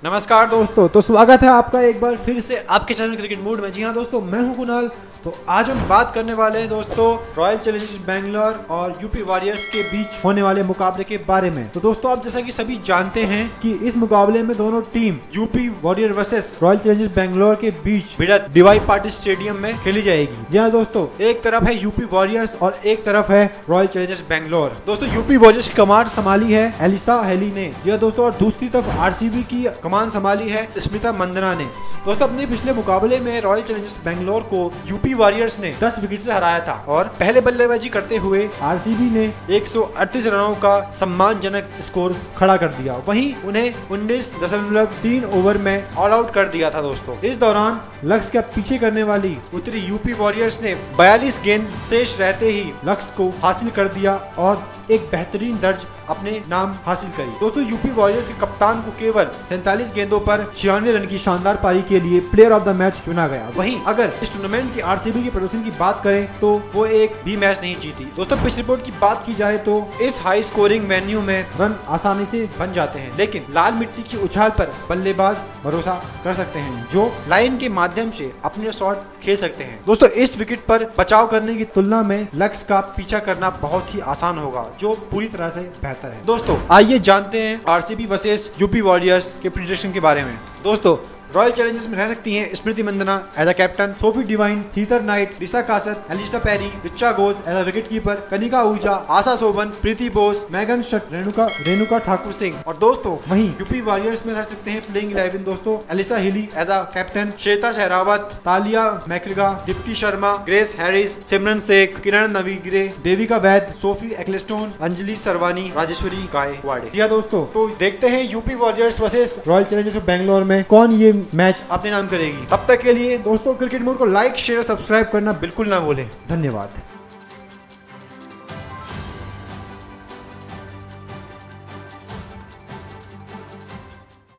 नमस्कार दोस्तों, तो स्वागत है आपका एक बार फिर से आपके चैनल क्रिकेट मूड में। जी हाँ दोस्तों, मैं हूं कुणाल। तो आज हम बात करने वाले हैं दोस्तों रॉयल चैलेंजर्स बैंगलोर और यूपी वॉरियर्स के बीच होने वाले मुकाबले के बारे में। तो दोस्तों आप जैसा कि सभी जानते हैं कि इस मुकाबले में दोनों team UP warrior versus royal challengers Bangalore के बीच भिड़ंत डीवाई पाटिल स्टेडियम में खेली जाएगी। जी हाँ दोस्तों, एक तरफ है यूपी वॉरियर्स और एक तरफ है रॉयल चैलेंजर्स बैंगलोर। दोस्तों यूपी वॉरियर्स की कमान संभाली है एलिसा हेली ने। जी हाँ दोस्तों, और दूसरी तरफ आरसीबी की कमान संभाली है स्मिता मंदना ने। दोस्तों अपने पिछले मुकाबले में रॉयल चैलेंजर्स बैंगलोर को यूपी वॉरियर्स ने 10 विकेट से हराया था और पहले बल्लेबाजी करते हुए आरसीबी ने 138 रनों का सम्मानजनक स्कोर खड़ा कर दिया। वहीं उन्हें 19.3 ओवर में ऑल आउट कर दिया था। दोस्तों इस दौरान लक्ष्य का पीछे करने वाली उत्तरी यूपी वॉरियर्स ने 42 गेंद शेष रहते ही लक्ष्य को हासिल कर दिया और एक बेहतरीन दर्ज अपने नाम हासिल करी। दोस्तों यूपी वॉरियर्स के कप्तान को केवल 47 गेंदों पर 96 रन की शानदार पारी के लिए प्लेयर ऑफ द मैच चुना गया। वहीं अगर इस टूर्नामेंट की आरसीबी के प्रदर्शन की बात करें तो वो एक भी मैच नहीं जीती। दोस्तों पिच रिपोर्ट की बात की जाए तो इस हाई स्कोरिंग वेन्यू में रन आसानी से बन जाते हैं, लेकिन लाल मिट्टी की उछाल पर बल्लेबाज भरोसा कर सकते हैं जो लाइन के माध्यम से अपने शॉट खेल सकते हैं। दोस्तों इस विकेट पर बचाव करने की तुलना में लक्ष्य का पीछा करना बहुत ही आसान होगा, जो पूरी तरह से बेहतर है। दोस्तों आइए जानते हैं आरसीबी वर्सेस यूपी वॉरियर्स के प्रेडिक्शन के बारे में। दोस्तों रॉयल चैलेंजर्स में रह सकती हैं Smriti Mandhana as a captain, Sophie Devine, Heather Knight, Disha Kasat, Ellyse Perry, Richa Ghosh as a wicket keeper, Kanika Ahuja, Asha Shobhana, Preeti Bose, Megan Schutt, Renuka Thakur Singh. और दोस्तों वहीं यूपी वॉरियर्स में रह सकते हैं प्लेइंग 11 दोस्तों Alyssa Healy as a captain, Shweta Sehrawat, Tahlia McGrath, Deepti Sharma, Grace Harris, Simran Shaikh, Kiran Navgire, Devika Vaidya, Sophie Ecclestone, Anjali Sarvani, Rajeshwari Gayakwad. दोस्तों तो देखते हैं UP warriors versus royal challengers Bangalore में कौन ये मैच अपने नाम करेगी। तब तक के लिए दोस्तों क्रिकेट मूड को लाइक, शेयर, सब्सक्राइब करना बिल्कुल ना भूलें। धन्यवाद।